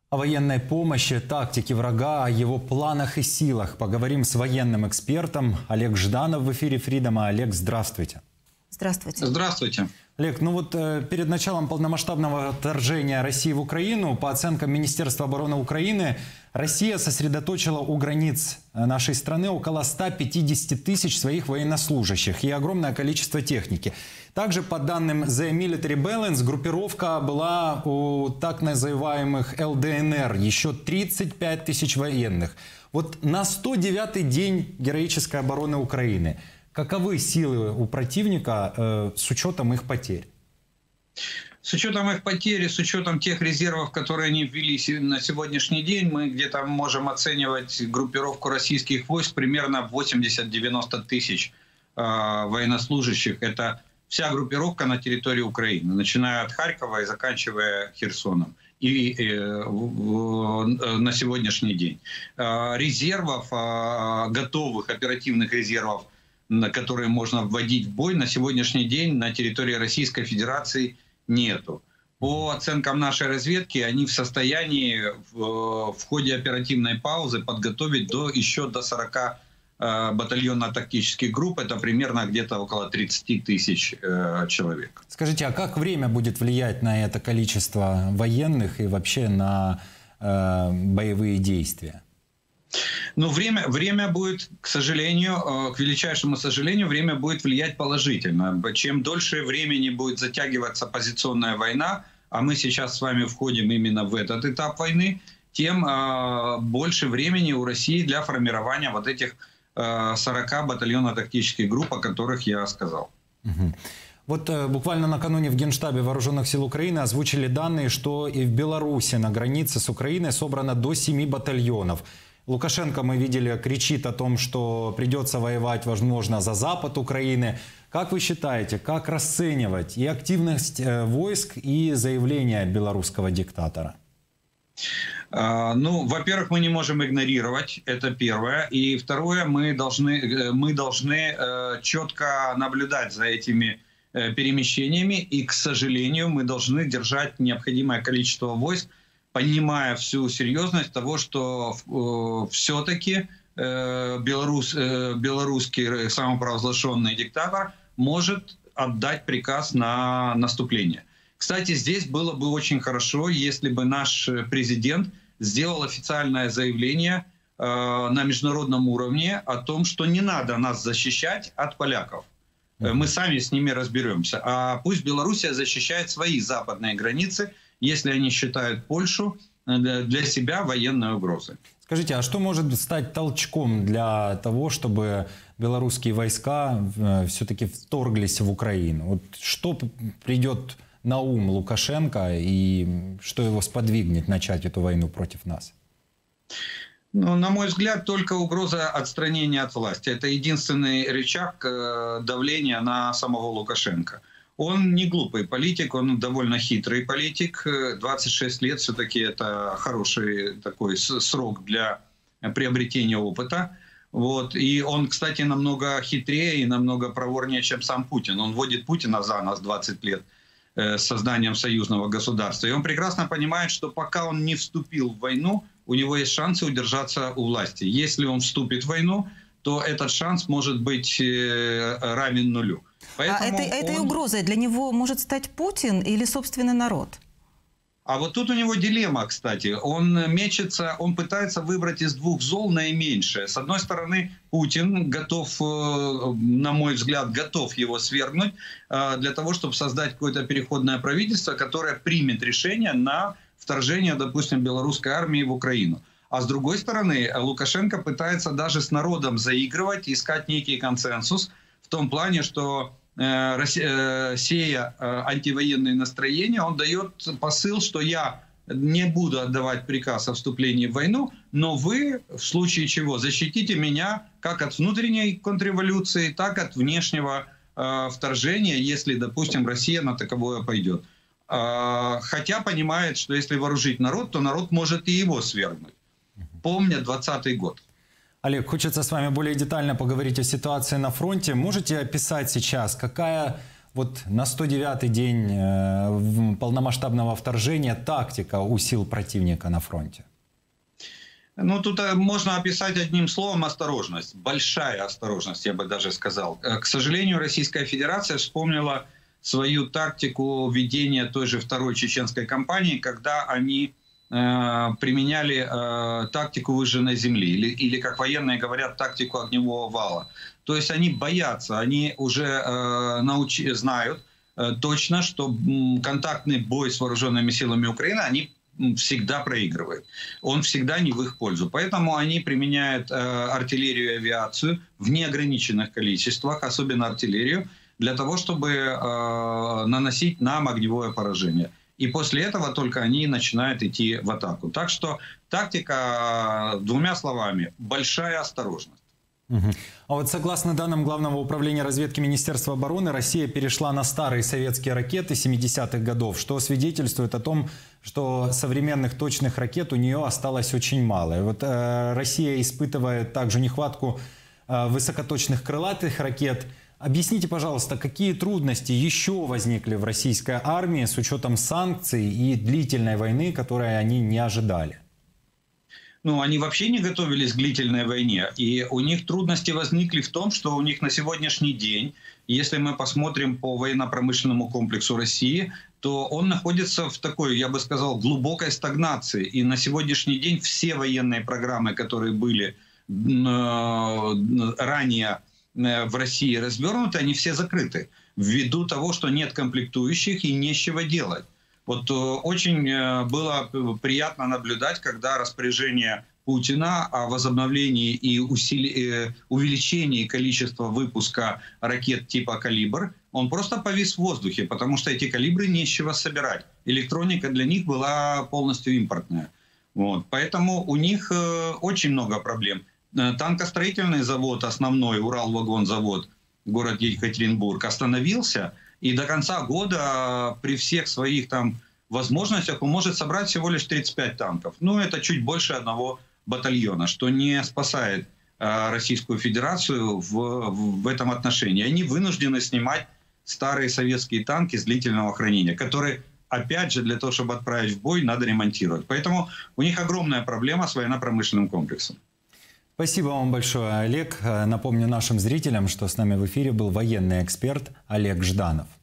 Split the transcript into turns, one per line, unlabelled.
О военной помощи, тактике врага, о его планах и силах поговорим с военным экспертом. Олег Жданов в эфире Фридома. Олег, здравствуйте.
Здравствуйте.
Здравствуйте.
Олег, перед началом полномасштабного вторжения России в Украину, по оценкам Министерства обороны Украины, Россия сосредоточила у границ нашей страны около 150 тысяч своих военнослужащих и огромное количество техники. Также, по данным The Military Balance, группировка была у так называемых ЛДНР, еще 35 тысяч военных. Вот на 109-й день героической обороны Украины каковы силы у противника с учетом их потерь?
С учетом их потери, с учетом тех резервов, которые они ввели на сегодняшний день, мы где-то можем оценивать группировку российских войск примерно 80-90 тысяч военнослужащих. Это вся группировка на территории Украины, начиная от Харькова и заканчивая Херсоном. И на сегодняшний день. Резервов, готовых оперативных резервов, на которые можно вводить в бой, на сегодняшний день на территории Российской Федерации нету. По оценкам нашей разведки, они в состоянии в ходе оперативной паузы подготовить еще до 40 батальонно-тактических групп. Это примерно где-то около 30 тысяч человек.
Скажите, а как время будет влиять на это количество военных и вообще на боевые действия?
Ну, время будет, к сожалению, к величайшему сожалению, время будет влиять положительно. Чем дольше времени будет затягиваться позиционная война, а мы сейчас с вами входим именно в этот этап войны, тем больше времени у России для формирования вот этих 40 батальонно-тактических групп, о которых я сказал.
Угу. Вот буквально накануне в Генштабе Вооруженных сил Украины озвучили данные, что и в Беларуси на границе с Украиной собрано до 7 батальонов. Лукашенко, мы видели, кричит о том, что придется воевать, возможно, за запад Украины. Как вы считаете, как расценивать и активность войск, и заявления белорусского диктатора?
Ну, во-первых, мы не можем игнорировать, это первое. И второе, мы должны четко наблюдать за этими перемещениями. И, к сожалению, мы должны держать необходимое количество войск, понимая всю серьезность того, что все-таки белорусский самопровозглашенный диктатор может отдать приказ на наступление. Кстати, здесь было бы очень хорошо, если бы наш президент сделал официальное заявление на международном уровне о том, что не надо нас защищать от поляков. Мы сами с ними разберемся. А пусть Белоруссия защищает свои западные границы, если они считают Польшу для себя военной угрозой.
Скажите, а что может стать толчком для того, чтобы белорусские войска все-таки вторглись в Украину? Вот что придет на ум Лукашенко и что его сподвигнет начать эту войну против нас?
Ну, на мой взгляд, только угроза отстранения от власти. Это единственный рычаг давления на самого Лукашенко. Он не глупый политик, он довольно хитрый политик. 26 лет все-таки это хороший такой срок для приобретения опыта. Вот. И он, кстати, намного хитрее и намного проворнее, чем сам Путин. Он вводит Путина за нос 20 лет с созданием союзного государства. И он прекрасно понимает, что пока он не вступил в войну, у него есть шансы удержаться у власти. Если он вступит в войну, то этот шанс может быть равен нулю.
Поэтому этой угрозой для него может стать Путин или, собственно, народ?
А вот тут у него дилемма, кстати. Он мечется, он пытается выбрать из двух зол наименьшее. С одной стороны, Путин готов, на мой взгляд, готов его свергнуть для того, чтобы создать какое-то переходное правительство, которое примет решение на вторжение, допустим, белорусской армии в Украину. А с другой стороны, Лукашенко пытается даже с народом заигрывать, искать некий консенсус в том плане, что сея антивоенные настроения, он дает посыл, что я не буду отдавать приказ о вступлении в войну, но вы, в случае чего, защитите меня как от внутренней контрреволюции, так и от внешнего вторжения, если, допустим, Россия на таковое пойдет. Хотя понимает, что если вооружить народ, то народ может и его свергнуть. Помня 20-й год.
Олег, хочется с вами более детально поговорить о ситуации на фронте. Можете описать сейчас, какая вот на 109-й день полномасштабного вторжения тактика у сил противника на фронте?
Ну, тут можно описать одним словом: осторожность. Большая осторожность, я бы даже сказал. К сожалению, Российская Федерация вспомнила свою тактику ведения той же второй чеченской кампании, когда они применяли тактику выжженной земли, или, как военные говорят, тактику огневого вала. То есть они боятся, они уже знают точно, что контактный бой с вооруженными силами Украины они всегда проигрывают. Он всегда не в их пользу. Поэтому они применяют артиллерию и авиацию в неограниченных количествах, особенно артиллерию, для того, чтобы наносить нам огневое поражение. И после этого только они начинают идти в атаку. Так что тактика, двумя словами, большая осторожность.
А вот согласно данным Главного управления разведки Министерства обороны, Россия перешла на старые советские ракеты 70-х годов, что свидетельствует о том, что современных точных ракет у нее осталось очень мало. И вот Россия испытывает также нехватку высокоточных крылатых ракет. Объясните, пожалуйста, какие трудности еще возникли в российской армии с учетом санкций и длительной войны, которой они не ожидали?
Ну, они вообще не готовились к длительной войне. И у них трудности возникли в том, что у них на сегодняшний день, если мы посмотрим по военно-промышленному комплексу России, то он находится в такой, я бы сказал, глубокой стагнации. И на сегодняшний день все военные программы, которые были ранее в России развернуты, они все закрыты. Ввиду того, что нет комплектующих и нечего делать. Вот очень было приятно наблюдать, когда распоряжение Путина о возобновлении и увеличении количества выпуска ракет типа «Калибр», он просто повис в воздухе, потому что эти «Калибры» не с чего собирать. Электроника для них была полностью импортная. Вот. Поэтому у них очень много проблем. Танкостроительный завод, основной Уралвагонзавод, город Екатеринбург, остановился. И до конца года при всех своих там возможностях он может собрать всего лишь 35 танков. Ну, это чуть больше одного батальона, что не спасает Российскую Федерацию в этом отношении. Они вынуждены снимать старые советские танки с длительного хранения, которые, опять же, для того, чтобы отправить в бой, надо ремонтировать. Поэтому у них огромная проблема с военно-промышленным комплексом.
Спасибо вам большое, Олег. Напомню нашим зрителям, что с нами в эфире был военный эксперт Олег Жданов.